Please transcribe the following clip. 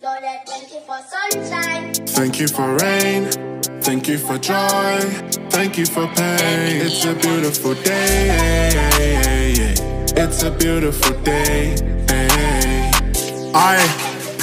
Thank you for sunshine. Thank you for rain. Thank you for joy. Thank you for pain. It's a beautiful day. It's a beautiful day. I